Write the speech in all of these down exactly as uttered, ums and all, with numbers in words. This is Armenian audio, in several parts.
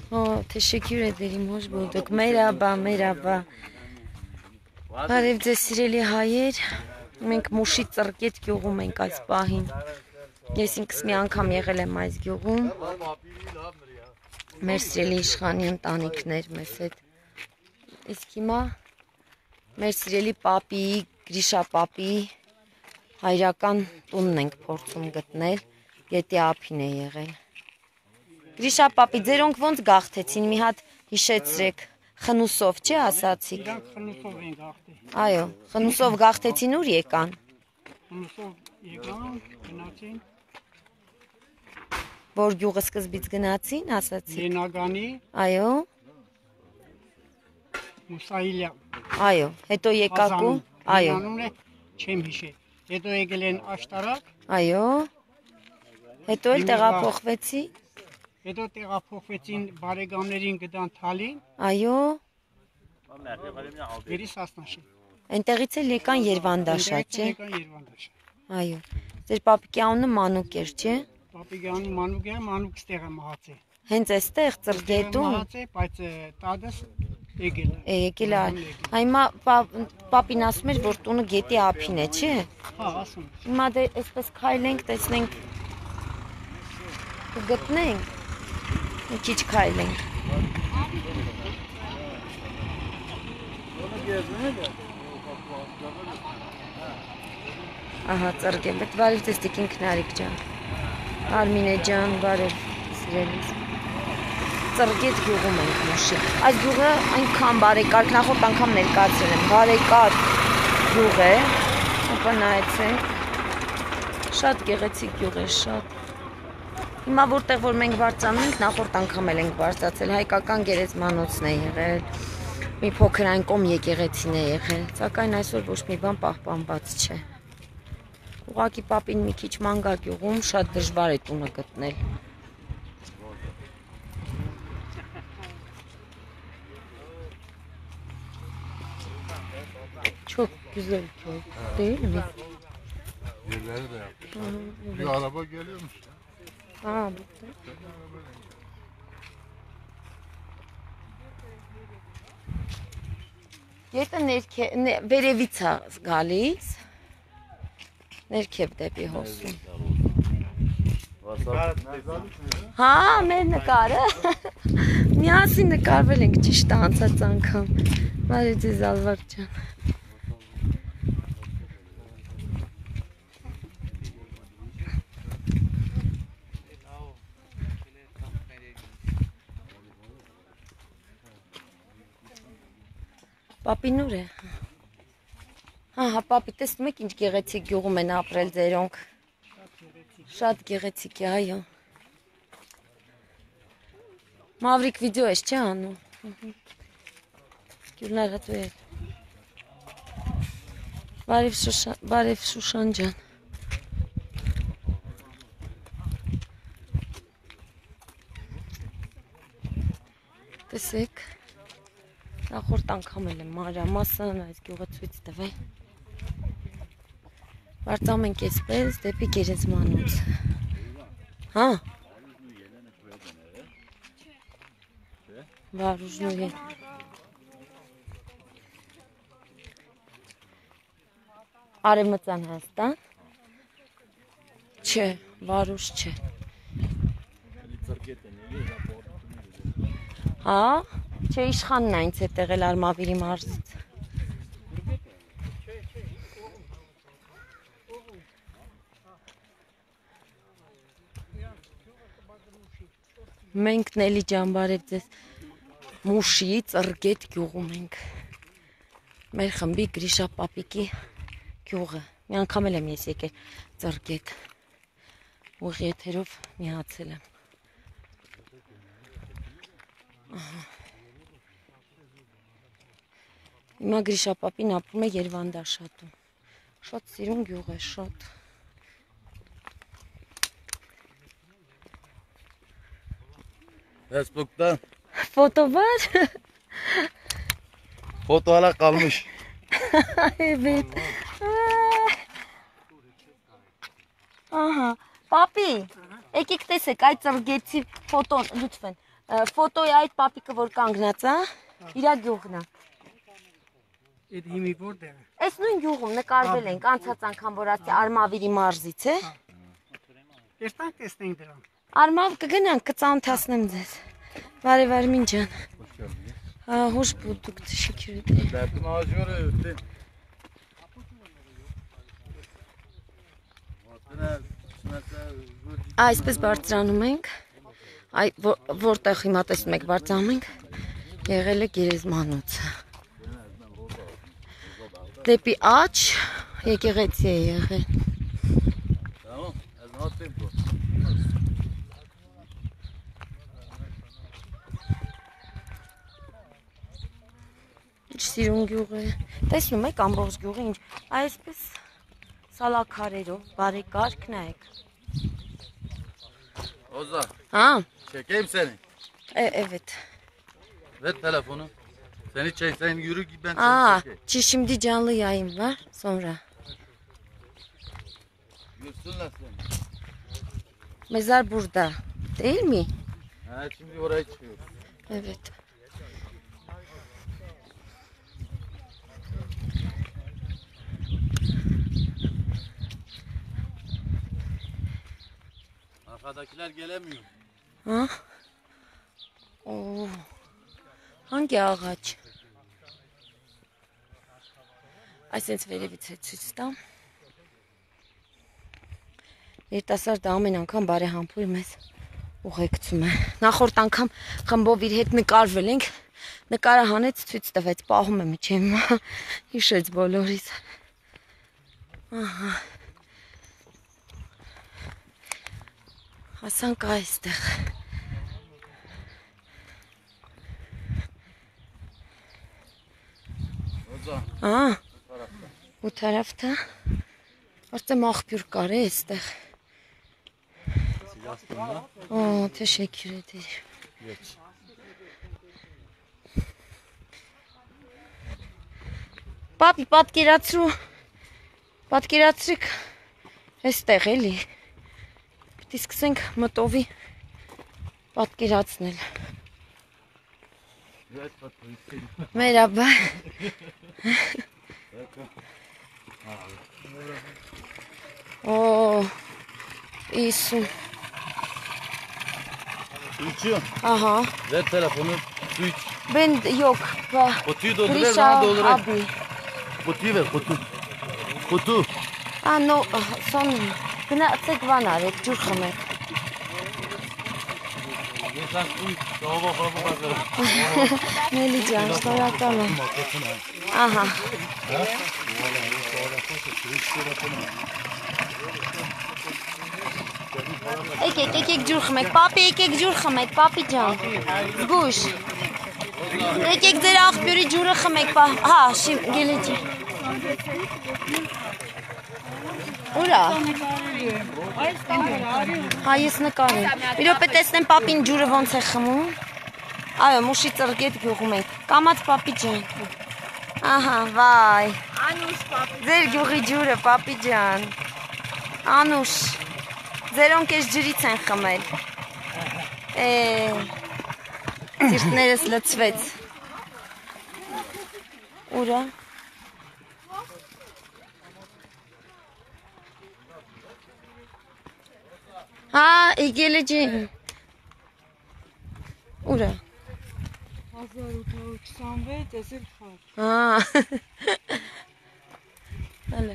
Oh, teşekkür ederim. Hoş bulduk. Merhaba, merhaba. Բարև ձեզ սիրելի հայեր, մենք Մուշի ծռկետ գյուղում ենք այս պահին, ես ինքս մի անգամ եղել եմ այս գյուղում, մեր սիրելի իշխանի ընտանիքներ մեզ հետ, իսկ հիմա մեր սիրելի պապիի, Գրիշա պապիի հայրական տունն ենք փորձում գտնել, գետի ափին է եղել։ Գրիշա պապի, ձերոնք ոնց գաղթեցին, մի հատ հիշեցրեք, խնուսով չէ ասացիք։ Խնուսով են գաղթի։ Այո, խնուսով գաղթեցին ուր եկան։ Խնուսով եկան, գնացին։ Որ գյուղը սկզբից գնացին, ասացիք։ Լենագանի։ Այո։ Մուսայիլյան։ Այո, հետո եկաք ու, այո։ Անունն է չեմ հիշել։ Հետո եկել են Աշտարակ։ Այո։ Հետո էլ տեղափոխվեցի։ Հետո տեղափոխվեցին բարեկամներին գտան Թալին։ Այո։ Գերի Սասնաշի։ Այնտեղից էլ եկան Երվանդաշա, չէ։ Եկան Երվանդաշա։ Այո։ Ձեր պապիկի անունը Մանուկ էր, չէ։ Պապիկի անունը Մանուկ է, Մանուկ ստեղ է մահացել։ Հենց այստեղ ծռգետում։ Մահացել, բայց տադս եկել է։ Եկել է։ Հիմա պապին ասում էր, որ տունը գետի ափին է, չէ։ Հա, ասում։ Հիմա դե այսպես քայլենք, տեսնենք կգտնենք, մի քիչ քայլենք։ Ահա ծռգեմ, bet բարև ձեզ տիկին Քնարիկ ջան, Արմինե ջան, բարև սիրելիս։ Ծռգետ գյուղում ենք Մուշի։ Այս գյուղը այնքան բարեկարգ, նախորդ անգամ ներկայացրել եմ, բարեկարգ գյուղ է, ապա նայեցեք, շատ գեղեցիկ գյուղ է, շատ։ Հիմա որտեղ որ մենք բարձրանում ենք, նախորդ անգամ էլ ենք բարձրացել, հայկական գերեզմանոցն է եղել, մի փոքր այն կողմ եկեղեցին է եղել, սակայն այսօր ոչ մի բան պահպանված չէ։ Ուղղակի պապին մի քիչ ման գա գյուղում, շատ դժվար է տունը գտնել։ Çok güzel köy, değil mi? Yerleri de yapmışlar. Bir araba geliyormuş. Ha, burada. Գետը վերևից է գալիս, ներքև դեպի հոսում։ Հա, մեր նկարը, միասին նկարվել ենք ճիշտ անցած անգամ, բարև ձեզ Ալվար ջան։ Պապին ուր է։ Ահա, պապի, տեսնում եք ինչ գեղեցիկ գյուղում են ապրել ձերոնք։ Շատ գեղեցիկ է, այո։ Մավրիկ վիդեո ես, չէ անում։ Գյուլնար հատու է։ Բարև Շուշան ջան։ Տեսեք։ Նախորդ անգամ էլ եմ մանրամասն այս գյուղը ցույց տվել։ Բարձրանում ենք այսպես դեպի գերեզմանոց։ Հա։ Վարուժնու հետ։ Արևմտյան Հայաստան։ Չէ, Վարուժ չէ։ Հա։ Չէ, իշխանն այնց է տեղել Արմավիրի մարզից։ Մենք Նելի ջան, բարև ձեզ, Մուշի ծռգետ գյուղում ենք։ Մեր խմբի Գրիշա պապիկի գյուղը։ Մի անգամ էլ եմ ես եկել ծռգետ։ Ուղի եթերով միացել եմ։ Ահա։ Հիմա Գրիշա պապին ապրում է Երվանդաշատում։ Շատ սիրուն գյուղ է, շատ։ Facebook'ta Foto var. foto hala kalmış. Evet. Aha. Papi, եկեք տեսեք այդ ծռգեցի ֆոտոն, լուծվեն։ Ֆոտոյի այդ պապիկը որ կանգնած է, իրա գյուղն է։ Այդ հիմի որտեղ է։ Այս նույն գյուղում նկարվել ենք անցած անգամ որ ասի Արմավիրի մարզից է։ Տեսնանք, տեսնենք դրան։ Արմավ կգնանք, կծանոթացնեմ ձեզ։ Բարև Արմին ջան։ Hoş bulduk, teşekkür ederim. Derdim ağacı var öyle. Այսպես բարձրանում ենք, այ որտեղ հիմա տեսնում եք բարձրանում ենք, եղել է գերեզմանոցը։ Դեպի աջ եկեղեցի է եղել։ Tamam, az ne yapayım bu? Ինչ սիրուն գյուղ է։ Տեսնում եք ամբողջ գյուղը ինչ, այսպես սալաքարերով, բարեկարգ նայեք։ Oza, Ha, çekeyim seni. e, evet. Ver telefonu. Seni çek, sen yürü git ben Aa, seni çekeyim. çi- şimdi canlı yayın var sonra. Görsünler seni. Mezar burada, değil mi? Ha, şimdi oraya çıkıyoruz. Evet. Arkadakiler gelemiyor. Ha? Oo. Hangi ağaç? Այսինքն վերևից է ցույց տամ։ Երիտասարդը ամեն անգամ բարեհամբույր մեզ ուղեկցում է։ Նախորդ անգամ խմբով իր հետ նկարվել ենք, նկարը հանեց ցույց տվեց, պահում եմ իջեմ, հիշեց բոլորից։ Ահա։ Հասանք այստեղ։ Oza, Aa, bu tarafta. bu tarafta. Artık mahpur kar այստեղ։ Silahsınlar. Oo, teşekkür ederim։ Geç. Պապի, պատկերացրու, պատկերացրիք այստեղ էլի։ Պիտի սկսենք մտովի պատկերացնել։ Ver patlayı. Merhaba։ Oo, iyisin։ Su içiyor. Aha, Ver telefonu. Su iç. ben yok. Va. Kutuyu doldur ver, Grisha bana doldur ver. abi. Kutuyu ver, kutu. Kutu. А, ну, son գնացեք վան արեք, ջուր խմեք։ Sen su iç. Hava hava hazır. Նելի ջան, շնորհակալ եմ։ Ահա։ Եկեք, եկեք ջուր խմեք, պապի, եկեք ջուր խմեք, պապի ջան։ Զգուշ։ Եկեք ձեր աղբյուրի ջուրը խմեք, պա։ Հա, շիվ, գելեջի։ Ուրա։ Հա, ես նկարեմ։ Մի րոպե տեսնեմ պապին ջուրը ոնց է խմում։ Այո, մուշի ծրգետ գյուղում ենք։ Կամաց պապի ջան։ Ահա, վայ։ Անուշ պապի։ Ձեր գյուղի ջուրը, պապի ջան։ Անուշ։ Ձերոնք էս ջրից են խմել։ Է։ Սիրտներս լցվեց։ Ուրա։ Հա, եկել է ջին։ Ուրա։ հազար ութ հարյուր քսանվեց, ես էլ խար։ Հա։ Հələ։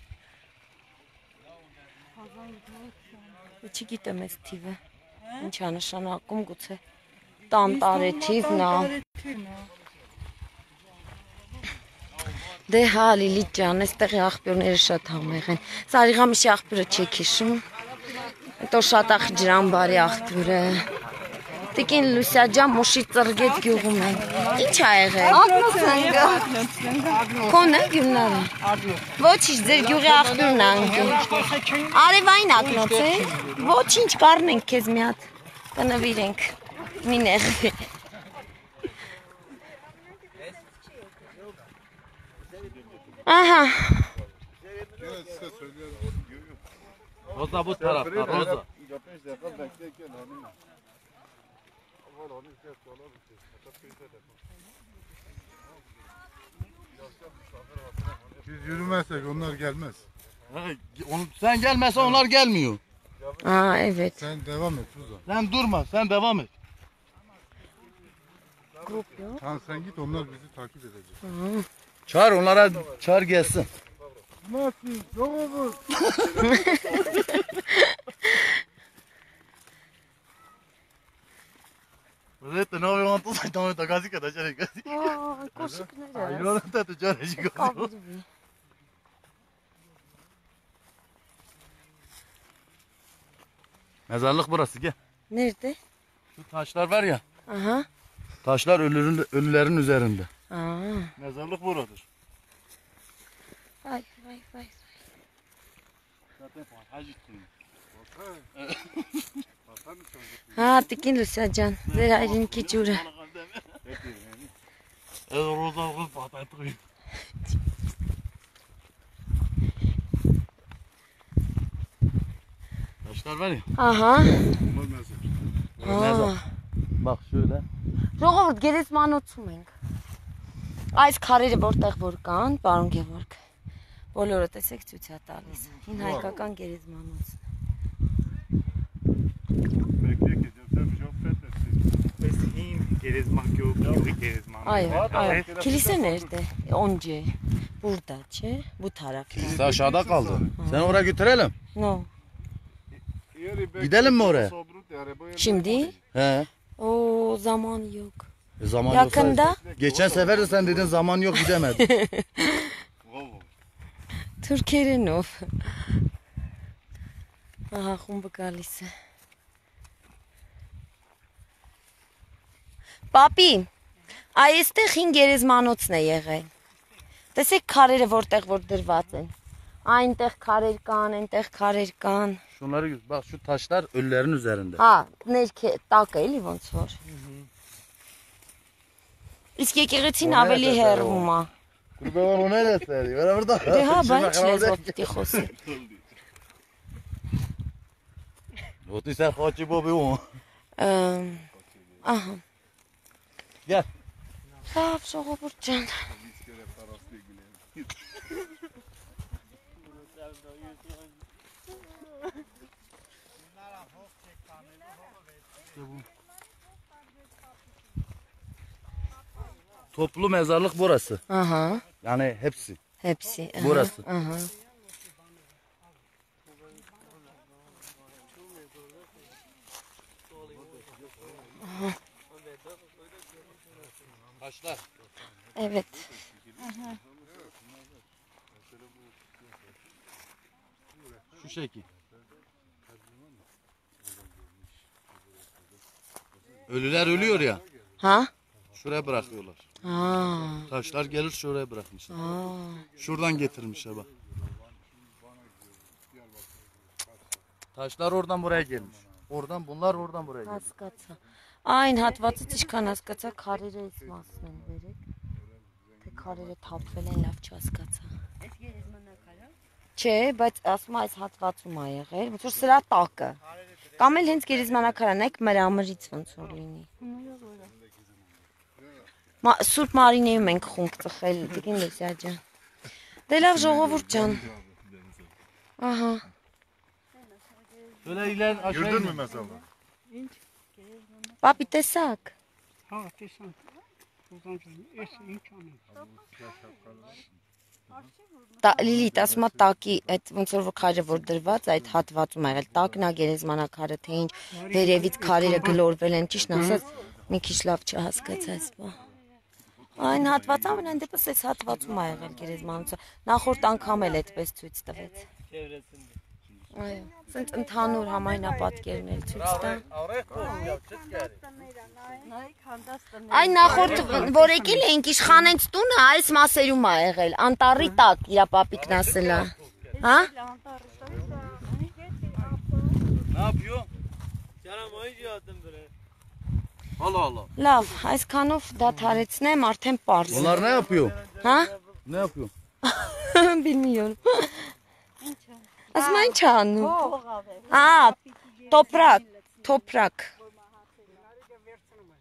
Չգիտեմ այս թիվը։ Ինչ է նշանակում գուցե տան տարի թիվն է։ Դե հա, Լիլիթ ջան, այստեղի աղբյուրները շատ համեղ են։ Սարիղամիշի աղբյուրը չեք հիշում։ Հետո շատ ախջրան բարի աղբյուրը։ Տիկին Լուսիա ջան, մուշի ծրգետ գյուղում են։ Ինչ ա եղել։ Քոնը գյուղնարը։ Ոչինչ, ձեր գյուղի աղբյուրն ա ընկել։ Արևային ակնոց է։ Ոչինչ, կառնենք քեզ մի հատ։ Կնվիրենք։ Մի նեղվի։ Ահա։ Roza bu tarafta, Roza. Biz yürümezsek onlar gelmez. Onu, sen gelmezsen onlar gelmiyor. Aa evet. Sen devam et Suzan. Sen durma, sen devam et. Grup yok. Tamam sen git onlar bizi takip edecek. Aa. Çağır onlara, çağır gelsin. Nasıl? Yok olur. Vedete, no avevo tu sai dove sta casa che da c'è così. Aa, koşuk Ai nereye? non è stato già così. Kabul bir. Mezarlık burası gel. Nerede? Şu taşlar var ya. Aha. Taşlar ölülerin, ölülerin üzerinde. Aa. Mezarlık buradır. Vay vay vay. Zaten hacı tutun. Ha, tekin Lusacan. Zerayrin keçura. Ez roza kız patay tutuyor. Taşlar var ya. Aha. Onlar mezar. Aa. Bak şöyle. Ժողովուրդ գերեզմանոցում ենք։ Այս քարերը որտեղ որ կան, պարոն Գևորգ, բոլորը տեսեք ցույց է տալիս։ Հին հայկական գերեզմանոց։ Bekle ki sen çok fethetsin. Eski Gerizman Gölü Gerizman. Այո, այո։ Kilise nerede? Once. Burada, չէ? Bu tarafta. Kilise aşağıda kaldı. Sen oraya götürelim. No. Gidelim mi oraya? Şimdi? He. O zaman yok. E, zaman Yakında? yoksa- Geçen sefer de sen dedin zaman yok gidemedin. Թուրքերենով։ Ահա խումբը գալիս է։ Պապի, այստեղ հին գերեզմանոցն է եղել։ Տեսեք քարերը որտեղ որ դրված են։ Այնտեղ քարեր կան, այնտեղ քարեր կան։ Şunları gö- bak şu taşlar ölülerin üzerinde. Հա, ներքե տակը էլի ոնց որ։ Իսկ եկեղեցին Որը ավելի է դա, հեռվում է։ Kurban o neresi? Ver burada. Դե հա, բա ինչ լեզվով պիտի խոսի։ O da sen hoçi bobi o. Ամ, Ահա։ Gel. Լավ, ժողովուրդ ջան։ Toplu mezarlık burası. Ահա, Yani hepsi. hepsi. ահա, Burası. Ահա։ Taşlar. Evet. Şu şekil. Ölüler ölüyor ya. Ha? Şuraya bırakıyorlar. Ha. Taşlar gelir şuraya bırakmışlar. Ha. Şuradan getirmişler bak. Taşlar oradan buraya gelmiş. Oradan bunlar oradan buraya gelmiş. Հասկացա։ Այն հատվածից ինչքան հասկացա, քարերը այս մասն են վերեք։ Թե քարերը թափվել են, լավ չհասկացա։ Այս գերեզմանակարը։ Չէ, բայց ասում եմ այս հատվածում է եղել, ոնց որ սրա տակը։ Կամ էլ հենց գերեզմանակարան եք մրամրից ոնց որ լինի։ Մա Սուրբ Մարինեում ենք խումբ ծխել, Տիկին Լուսիա ջան։ Դե լավ ժողովուրդ ջան։ Ահա։ Şöyle iler aşağı Gördün mü in. mezarlığı? Պապի տեսակ։ Հա, տեսան։ Սուզան ջան, էս ինչ անեմ։ Տա Լիլիթ ասում է տակի այդ ոնց որ քարը որ դրված այդ հատվածում ա եղել տակն ա գերեզմանակարը թե ինչ վերևից քարերը գլորվել են ճիշտ ասած մի քիչ լավ չհասկացած բա այն հատվածը ամենայն դեպս այս հատվածում ա եղել գերեզմանոցը նախորդ անգամ էլ այդպես ցույց տվեց այո սենց ընդհանուր համայնապատկերներ ցույց տա Այն նախորդ որ եկել էինք իշխանենց տունը այս մասերում ա եղել անտառի տակ իրա պապիկն ասել ա հա Ne yapıyor? Allah Allah. Լավ այսքանով դադարեցնեմ արդեն པարզ Onlar ne yapıyor? հա Ne yapıyor? Bilmiyorum Ասում են ինչ անում Ա տոպրակ տոպրակ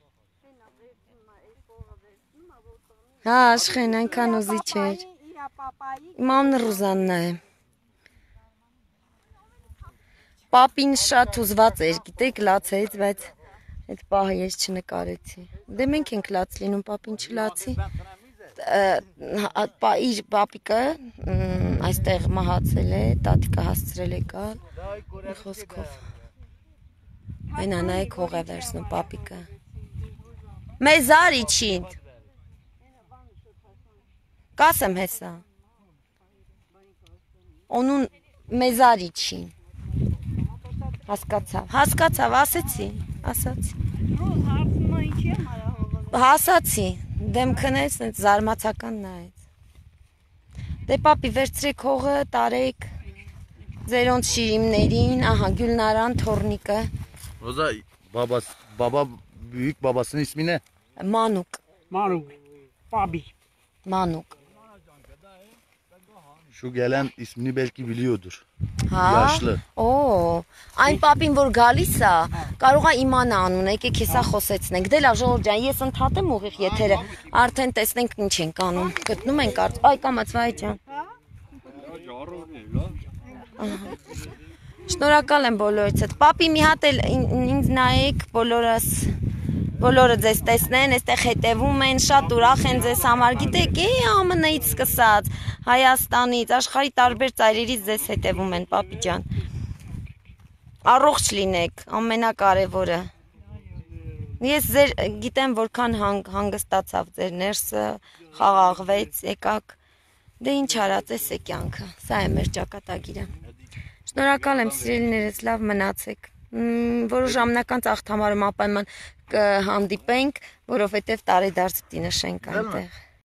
Հա, աշխեն այնքան ուզիչ էր։ Իմ անունը Ռուզաննա է։ Պապին շատ ուզված էր, գիտեք, լացեց, բայց այդ պահը ես չնկարեցի։ Դե մենք ենք լաց լինում, պապին չլացի։ Իր պապիկը այստեղ մահացել է, տատիկը հասցրել է գալ, մի խոսքով։ Այն անայք հող է վերցնում պապիկը։ Մեզարի չինդ։ Կասեմ հեսա։ Onun մեզարի չին։ Հասկացավ, հասկացավ, ասեցի, ասացի։ Հասացի, դեմքն էս զարմացական նայեց։ Դե պապի վերցրեք հողը, տարեք ձերոնց շիրիմներին, ահա Gülnaran թորնիկը։ Roza babas, baba büyük babasının ismi ne? Մանուկ, Մանուկ, Պաբի։ Մանուկ։ Şu gelen ismini belki biliyordur. Հա։ Yaşlı. Օ, այն պապին որ գալիս է, կարող է իմանա անունը, եկեք հեսա խոսեցնենք։ Դե լավ ժողովուրդ ջան, ես ընդհատեմ ուղիղ եթերը, արդեն տեսնենք ինչ ենք անում։ Գտնում ենք արդ, այ կամաց վայ ջան։ Շնորհակալ եմ բոլորիցդ։ Պապի մի հատ էլ ինձ նայեք, բոլորս բոլորը ձեզ տեսնեն, այստեղ հետևում են, շատ ուրախ են ձեզ համար, գիտեք, է ԱՄՆ-ից սկսած, Հայաստանից, աշխարհի տարբեր ծայրերից ձեզ հետևում են, պապի ջան։ Առողջ լինեք, ամենակարևորը։ Ես ձեր գիտեմ որքան հանգստացավ ձեր ներսը, խաղաղվեց, եկաք։ Դե ինչ արած էս է կյանքը, սա է մեր ճակատագիրը։ Շնորհակալ եմ սիրելիներս, լավ մնացեք։ Որոշ ժամանակ անց աղթամարում ապայման կհանդիպենք, որովհետև տարեդարձ պիտի նշենք այնտեղ։